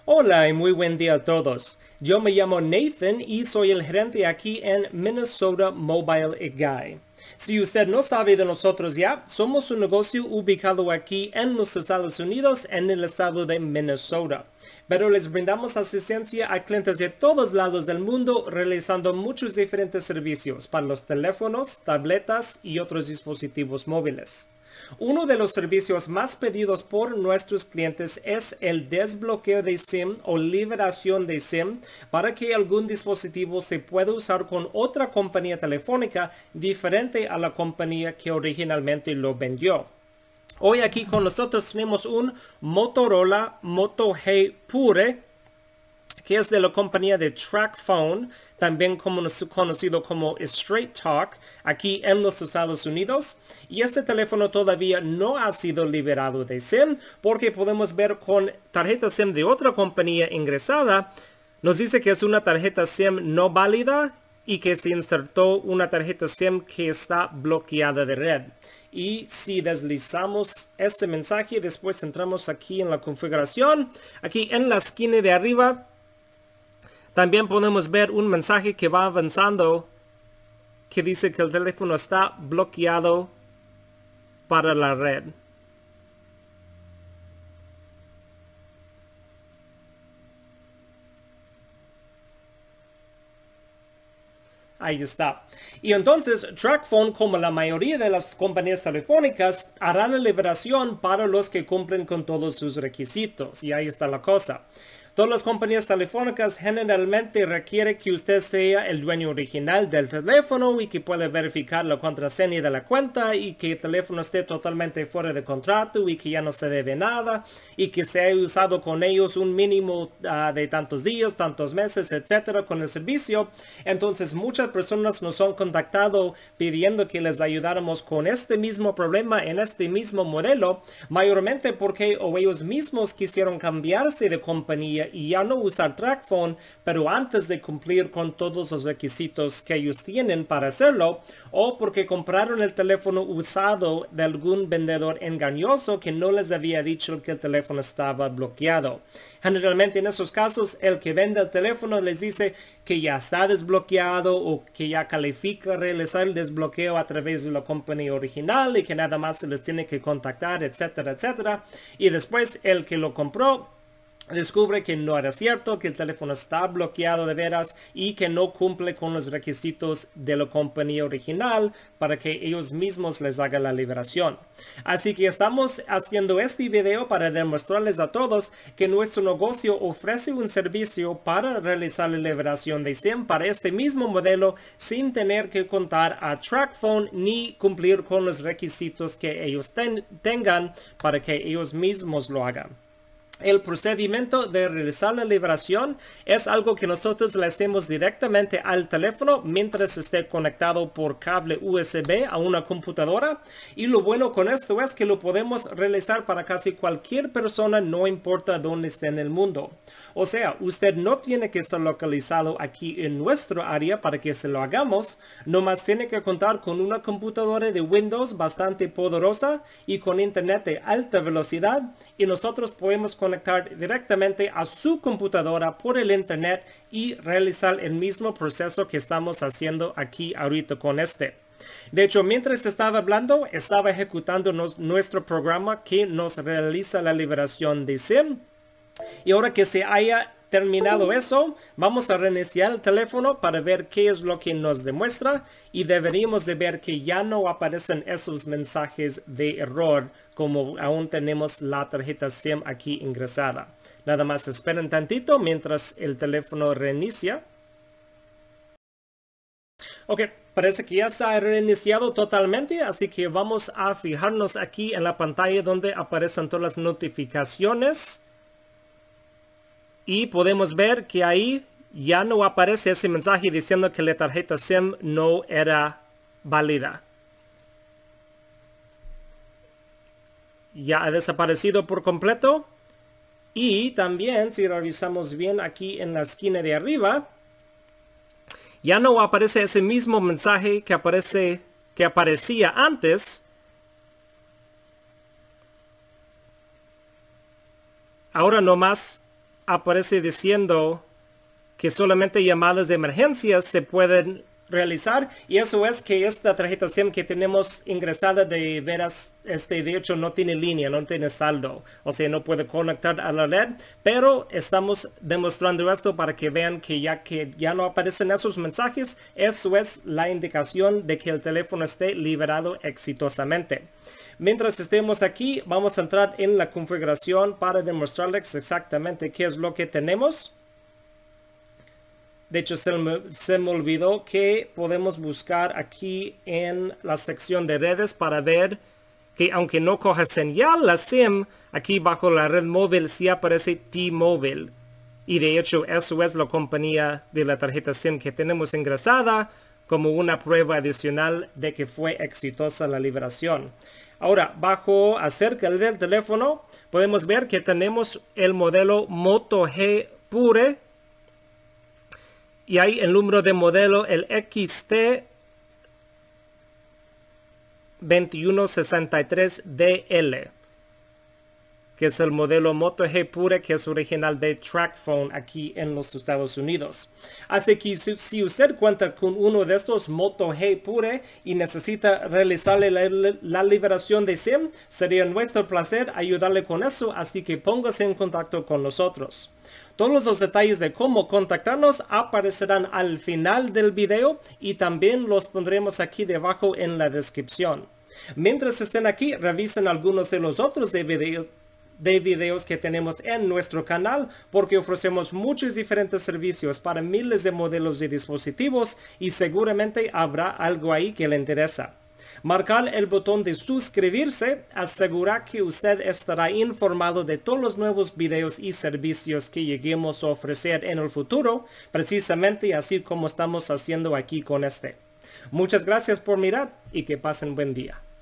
Hola y muy buen día a todos. Yo me llamo Nathan y soy el gerente aquí en Minnesota Mobile Guy. Si usted no sabe de nosotros ya, somos un negocio ubicado aquí en los Estados Unidos, en el estado de Minnesota. Pero les brindamos asistencia a clientes de todos lados del mundo, realizando muchos diferentes servicios para los teléfonos, tabletas y otros dispositivos móviles. Uno de los servicios más pedidos por nuestros clientes es el desbloqueo de SIM o liberación de SIM para que algún dispositivo se pueda usar con otra compañía telefónica diferente a la compañía que originalmente lo vendió. Hoy aquí con nosotros tenemos un Motorola Moto G Pure, que es de la compañía de TracFone, también conocido como Straight Talk, aquí en los Estados Unidos. Y este teléfono todavía no ha sido liberado de SIM, porque podemos ver con tarjeta SIM de otra compañía ingresada, nos dice que es una tarjeta SIM no válida y que se insertó una tarjeta SIM que está bloqueada de red. Y si deslizamos este mensaje, después entramos aquí en la configuración, aquí en la esquina de arriba, también podemos ver un mensaje que va avanzando que dice que el teléfono está bloqueado para la red. Ahí está. Y entonces TracFone, como la mayoría de las compañías telefónicas, hará la liberación para los que cumplen con todos sus requisitos. Y ahí está la cosa. Todas las compañías telefónicas generalmente requieren que usted sea el dueño original del teléfono y que pueda verificar la contraseña de la cuenta y que el teléfono esté totalmente fuera de contrato y que ya no se debe nada y que se haya usado con ellos un mínimo de tantos días, tantos meses, etcétera, con el servicio. Entonces muchas personas nos han contactado pidiendo que les ayudáramos con este mismo problema en este mismo modelo, mayormente porque o ellos mismos quisieron cambiarse de compañía y ya no usar TracFone, pero antes de cumplir con todos los requisitos que ellos tienen para hacerlo, o porque compraron el teléfono usado de algún vendedor engañoso que no les había dicho que el teléfono estaba bloqueado. Generalmente en esos casos el que vende el teléfono les dice que ya está desbloqueado o que ya califica realizar el desbloqueo a través de la compañía original y que nada más se les tiene que contactar, etcétera, etcétera. Y después el que lo compró descubre que no era cierto, que el teléfono está bloqueado de veras y que no cumple con los requisitos de la compañía original para que ellos mismos les hagan la liberación. Así que estamos haciendo este video para demostrarles a todos que nuestro negocio ofrece un servicio para realizar la liberación de SIM para este mismo modelo sin tener que contar a TracFone ni cumplir con los requisitos que ellos tengan para que ellos mismos lo hagan. El procedimiento de realizar la liberación es algo que nosotros le hacemos directamente al teléfono mientras esté conectado por cable USB a una computadora. Y lo bueno con esto es que lo podemos realizar para casi cualquier persona, no importa dónde esté en el mundo. O sea, usted no tiene que estar localizado aquí en nuestro área para que se lo hagamos. Nomás tiene que contar con una computadora de Windows bastante poderosa y con internet de alta velocidad. Y nosotros podemos conectar directamente a su computadora por el internet y realizar el mismo proceso que estamos haciendo aquí ahorita con este. De hecho, mientras estaba hablando, estaba ejecutando nuestro programa que nos realiza la liberación de SIM. Y ahora que se haya terminado eso, vamos a reiniciar el teléfono para ver qué es lo que nos demuestra y deberíamos de ver que ya no aparecen esos mensajes de error como aún tenemos la tarjeta SIM aquí ingresada. Nada más esperen tantito mientras el teléfono reinicia. Ok, parece que ya se ha reiniciado totalmente, así que vamos a fijarnos aquí en la pantalla donde aparecen todas las notificaciones. Y podemos ver que ahí ya no aparece ese mensaje diciendo que la tarjeta SIM no era válida. Ya ha desaparecido por completo. Y también si revisamos bien aquí en la esquina de arriba, ya no aparece ese mismo mensaje que aparecía antes. Ahora nomás aparece diciendo que solamente llamadas de emergencia se pueden realizar, y eso es que esta tarjeta SIM que tenemos ingresada de veras, de hecho no tiene línea, no tiene saldo, o sea, no puede conectar a la red, pero estamos demostrando esto para que vean que ya no aparecen esos mensajes, eso es la indicación de que el teléfono esté liberado exitosamente. Mientras estemos aquí, vamos a entrar en la configuración para demostrarles exactamente qué es lo que tenemos. De hecho, se me olvidó que podemos buscar aquí en la sección de redes para ver que aunque no coja señal la SIM, aquí bajo la red móvil sí aparece T-Mobile. Y de hecho, eso es la compañía de la tarjeta SIM que tenemos ingresada como una prueba adicional de que fue exitosa la liberación. Ahora, acerca del teléfono, podemos ver que tenemos el modelo Moto G Pure. Y hay el número de modelo, el XT2163DL, que es el modelo Moto G Pure, que es original de TracFone aquí en los Estados Unidos. Así que si usted cuenta con uno de estos Moto G Pure y necesita realizarle la liberación de SIM, sería nuestro placer ayudarle con eso, así que póngase en contacto con nosotros. Todos los detalles de cómo contactarnos aparecerán al final del video y también los pondremos aquí debajo en la descripción. Mientras estén aquí, revisen algunos de los otros videos que tenemos en nuestro canal, porque ofrecemos muchos diferentes servicios para miles de modelos de dispositivos y seguramente habrá algo ahí que le interesa. Marcar el botón de suscribirse asegura que usted estará informado de todos los nuevos videos y servicios que lleguemos a ofrecer en el futuro, precisamente así como estamos haciendo aquí con este. Muchas gracias por mirar y que pasen buen día.